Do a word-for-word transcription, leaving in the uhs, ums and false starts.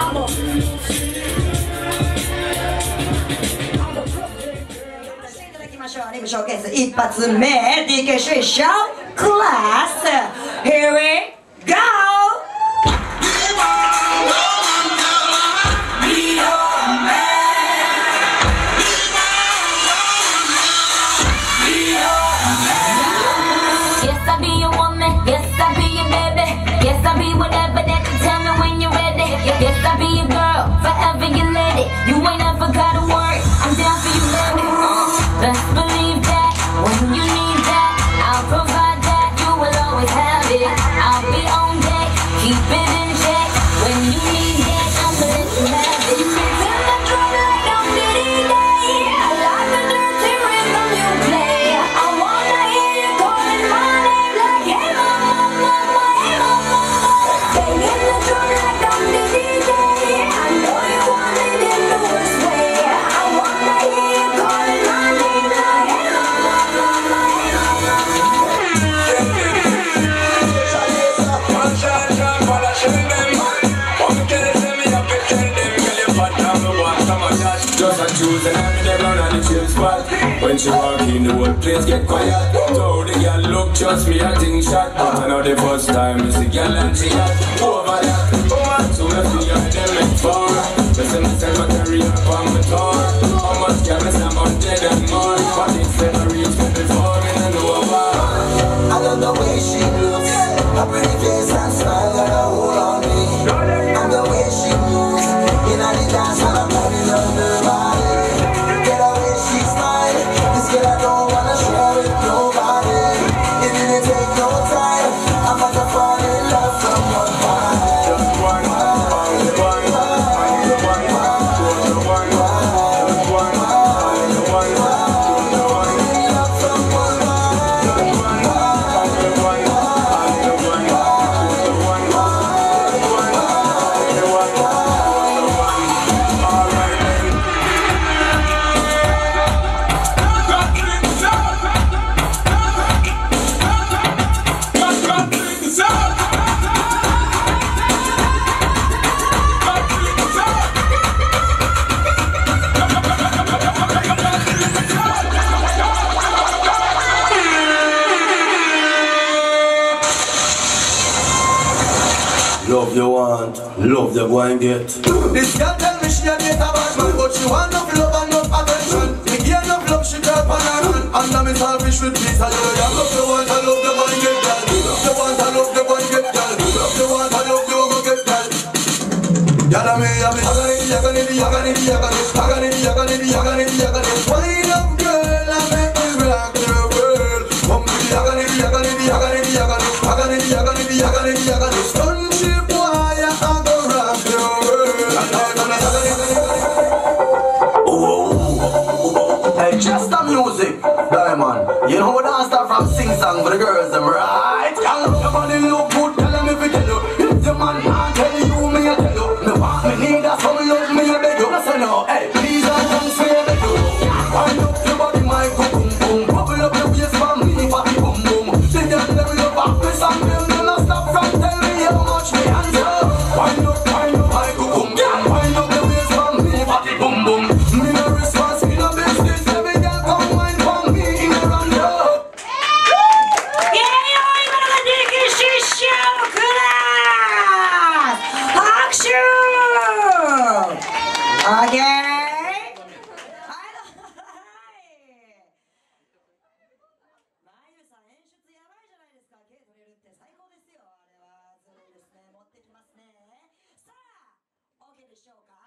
ショーケース一発目 ディーケー ショークラス Here we go! Yes, I'll be your woman. Yes, I'll be your baby. Yes, I'll be whatever that you tell me when you're ready. Yes, I'll be your girl, forever your lady. You ain't ever gotta worry, I'm down for you, baby. Uh, best believe that when you need that, I'll provide that. You will always have it. I'll be on deck, keep it in check. When you need that, I'ma let you have it. Turn the drum like I'm Diddy Day. I like the dirty rhythm you play. I wanna hear you calling my name like, hey mama, mama, hey mama. Banging the drum like I'm Diddy Day. I know you want it in the worst way. I wanna hear you calling my name like, hey mama, mama, hey mama. Just a choose and I'm in the ground and the chill spot. When she walk in, the whole place get quiet. So the girl look, trust me, I think shot. But I know the first time is the girl and she got over that. Oh man, so me feel like them make for. Listen, I tell my career upon my tour. How much can I stand on dead and more? But it's never reached me before, me no know about. I love the way she looks, her pretty face and smile got a hold on me. And the way she moves, in the dance when I'm running on her body. Get away, she smile, this girl I don't wanna share with nobody. It didn't take no time, I'm about to fall in love from one body. Just one, one, one, one, one, just one, just one, just one, just one, just one. In love from one body. Love you want, love you go and get. This girl tell me she a date a bad man, but she want enough love and enough attention. Me give enough love, she drop on her hand. And now me selfish with peace. I love you, love the one, I love the one get girl. Love the one, I love the one get girl. Love the one, I love the one get girl. Yalla me, yalla me, yalla me, yalla me, yalla me, yalla me, yalla me, yalla me, yalla me. Wind up, girl, I make me rock the world. Come to the yalla me, yalla me, yalla me, yalla me, yalla me, yalla me, yalla me, yalla me. Sunship boy, I go rock the world. Hey, just the music, Diamond. You know what I start from sing song for the girls, them right? Y'all your body look good, tell them if you tell you. If the man can't tell you, me I tell you. Me want me need a some love, me I beg you. I say no, hey, please I don't say I beg you. Wind up your body, my boom boom. Bubble up your waist for me, fatty boom boom. The girl them love back me some them, do not stop from tell me how much me hands up. Wind up, wind up, my boom boom. Wind up your waist for me, fatty boom boom. Me no response, me no business. Every girl come wine for me in a round up. Yeah,今のが ディーケー ショークラス拍手 OK でしょうか。